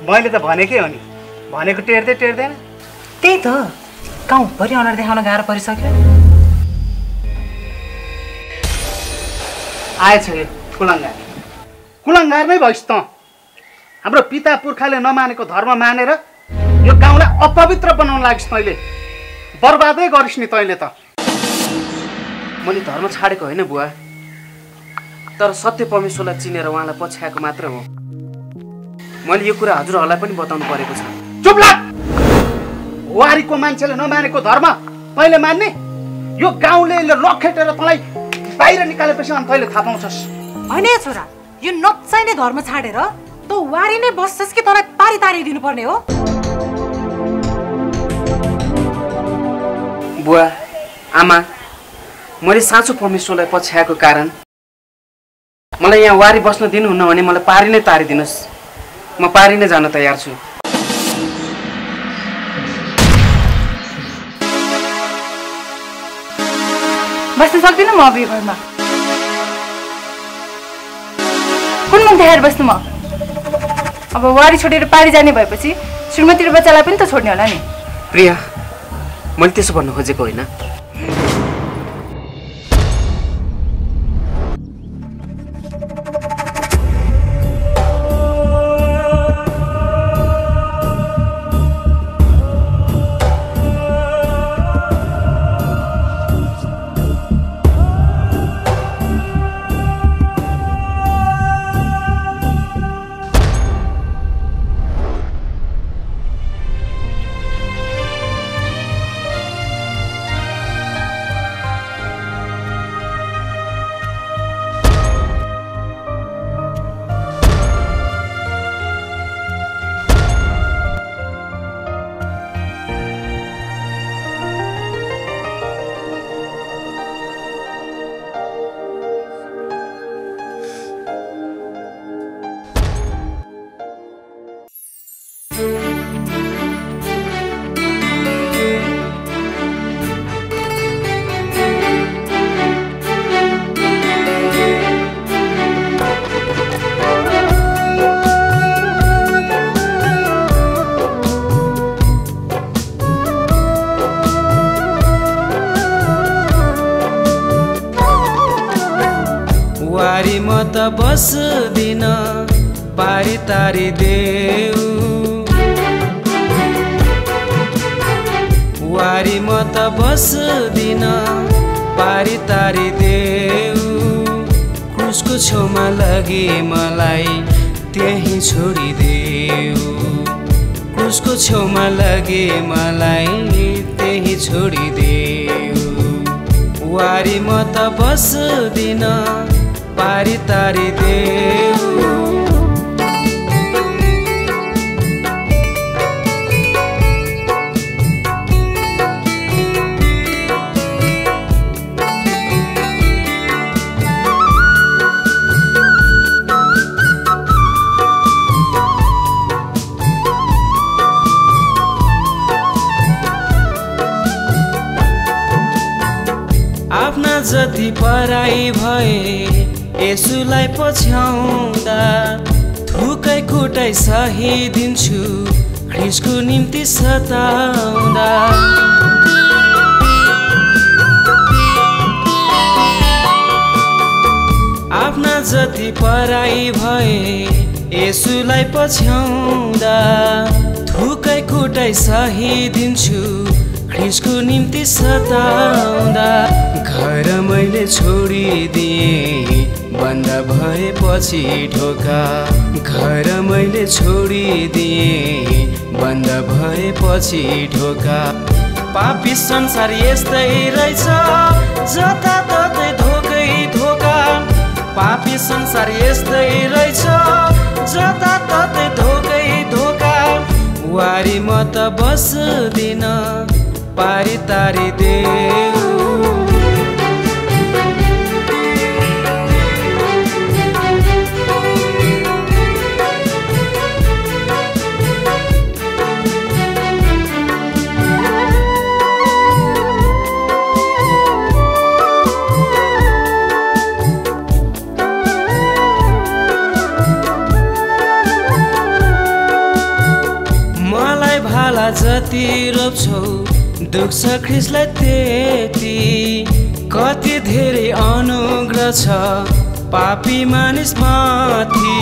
मैले त भनेकै हो नि, भनेको टेर्दैन। त्यही त गाउँभरि अनुहार देखाउन गाह्रो परिसक्यो। आएछ यो कुलङ्गार नै भइस् त। हाम्रो पिता पुर्खाले नमानेको धर्म मानेर यो गाउँलाई अपवित्र बनाउन लागिस् तैँले। बर्बादै गरिस् नि तैँले त। मैले धर्म छाडेको होइन बुवा, तर सत्य परमेश्वरलाई चिनेर उहाँलाई पछ्याएको मात्र हो। मैले यो कुरा हजुरहरूलाई पनि बताउनु परेको छ। चुप लाग। वारीको मान्छेले नमानेको धर्म तैँले मान्ने? यो गाउँले लखेटेर तँलाई बाहिर निकालेपछि अनि तैँले थाहा पाउँछस्। होइन छोरा, यो नचाहिने धर्म छाडेर तँ वारी नै बस्छस् कि तँलाई पारी तारी दिनुपर्ने हो? बुवा आमा, मैले साँचो परमेश्वरलाई पछ्याएको कारण मलाई यहाँ वारी बस्न दिनुहुन्न भने मलाई पारी नै तारिदिनुहोस्। म पारी नै जान तयार छु। बस्न सक्दिनँ म अब यो घरमा। कुन मुख देखाएर बस्नु म? अब वारी छोडेर पारी जाने भएपछि श्रीमती र बच्चालाई पनि त छोड्ने होला नि। प्रिया, मैले त्यसो भन्नु खोजेको होइन। त बस्दिन पारी तारी देऊ, वारी म त बस्दिन पारी तारी देऊ। क्रुसको छेउमा लगे मलाई त्यही छोडिदेऊ, क्रुसको छेउमा लगे मलाई त्यही छोडिदेऊ। वारी म त बस्दिन पारी तारी देऊ। आफ्ना जति पराई भए यसुलाई पछ्याउँदा थुकै कुटाइ सहिदिन्छु ख्रिस्टको निम्ति सताउँदा। आफ्ना जति पराई भए यसुलाई पछ्याउँदा थुकै कुटाइ सहिदिन्छु ख्रिस्टको निम्ति सताउँदा। घर मैले छोडिदिएँ बन्द भएपछि ढोका, घर मैले छोडिदिएँ बन्द भएपछि ढोका। पापी संसार यस्तै रहेछ जताततै धोकै धोका, पापी संसार यस्तै रहेछ जताततै धोकै धोका। वारी म त बस्दिन पारी तारी देऊ। जति रोप्छौ दुख्छ ख्रिस्टलाई त्यति कति धेरै अनुग्रह छ पापी मानिस माथि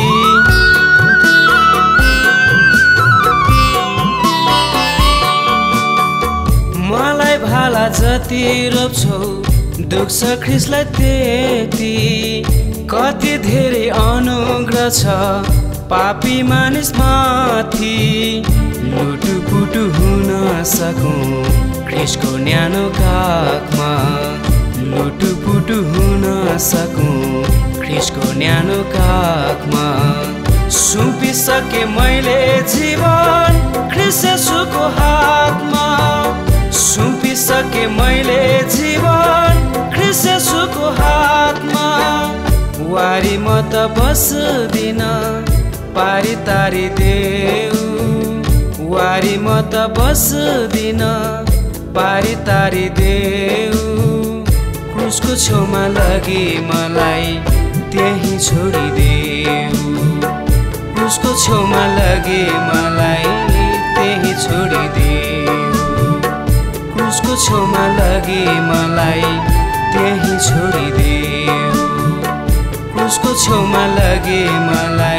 मलाई भाला जति रोप्छौ दुख्छ ख्रिस्टलाई त्यति कति धेरै अनुग्रह छ पापी मानिस माथि लुटुपुटु हुन सकौँ ख्रिस्टको न्यानो काखमा लुटुपुटु हुन सकौँ ख्रिस्टको न्यानो काखमा सुम्पिसके मैले जीवन ख्रिस्ट येशूको हातमा सुम्पिसके मैले जीवन ख्रिस्ट येशूको हातमा वारी म त बस्दिन पारी तारी देऊ वारी म त बस्दिन पारी तारी देऊ क्रुसको छेउमा लगी मलाई त्यही छोडिदेऊ क्रुसको छेउमा लगी मलाई त्यही छोडिदेऊ क्रुसको छेउमा लगी मलाई त्यही छोडिदेऊ क्रुसको छेउमा लगी मलाई